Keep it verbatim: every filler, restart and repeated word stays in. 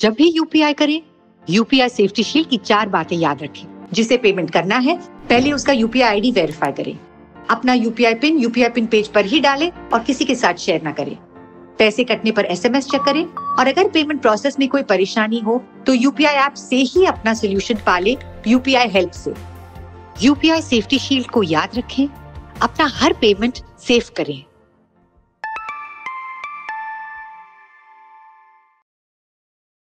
जब भी यूपीआई करें, यूपीआई सेफ्टी शील्ड की चार बातें याद रखें। जिसे पेमेंट करना है, पहले उसका यूपीआई आईडी वेरीफाई करें। अपना UPI pin UPI pin page पर ही डालें और किसी के साथ शेयर ना करें। पैसे कटने पर एसएमएस चेक करें और अगर पेमेंट प्रोसेस में कोई परेशानी हो तो यूपीआई ऐप से ही अपना सोल्यूशन पाले यूपीआई हेल्प से। यूपीआई सेफ्टी शील्ड को याद रखें, अपना हर पेमेंट सेफ करें।